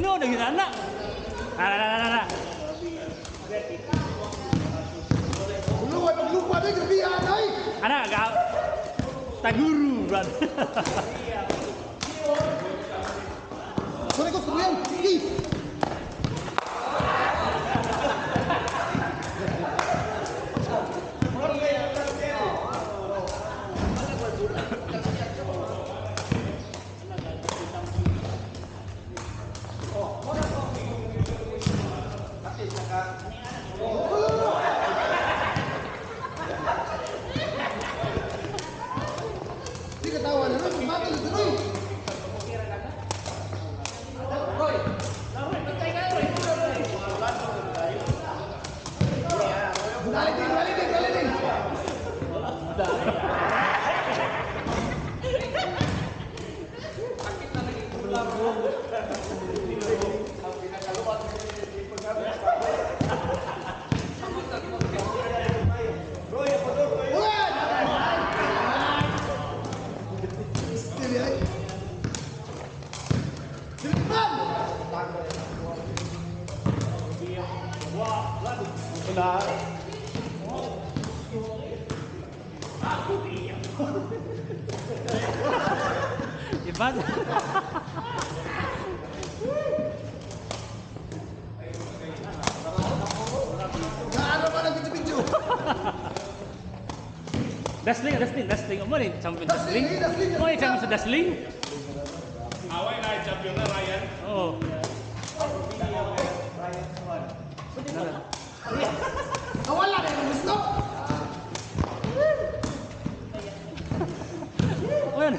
Sino dengan anak? Nah. Lupa deh kebiasaan, ay. Anak agak taguru, bro. Sorry ko sumuyang. Di ketawa na rin, mati ito rin. Balik din. Iba. Gaano ba nag-video? Dasling. Apa nih champion Dasling? Dasling. Oh, ini champion Dasling. Awal na champion na Ryan. Oh. Nawala na yung gusto. Oh, yan.